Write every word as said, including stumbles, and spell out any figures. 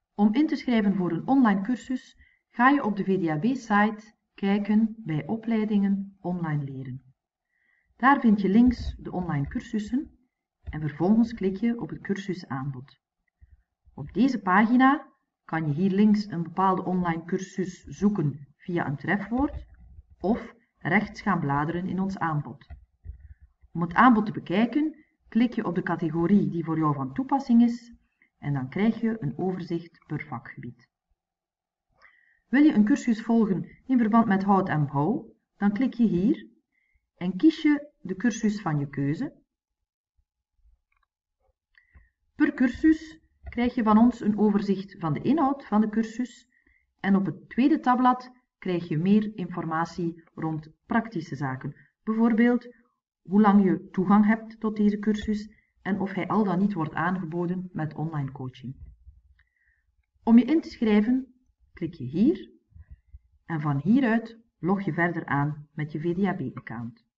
Om in te schrijven voor een online cursus ga je op de V D A B-site kijken bij opleidingen online leren. Daar vind je links de online cursussen en vervolgens klik je op het cursusaanbod. Op deze pagina kan je hier links een bepaalde online cursus zoeken via een trefwoord of rechts gaan bladeren in ons aanbod. Om het aanbod te bekijken, klik je op de categorie die voor jou van toepassing is en dan krijg je een overzicht per vakgebied. Wil je een cursus volgen in verband met hout en bouw, dan klik je hier en kies je de cursus van je keuze. Per cursus krijg je van ons een overzicht van de inhoud van de cursus en op het tweede tabblad krijg je meer informatie rond praktische zaken. Bijvoorbeeld hoe lang je toegang hebt tot deze cursus en of hij al dan niet wordt aangeboden met online coaching. Om je in te schrijven klik je hier en van hieruit log je verder aan met je V D A B-account.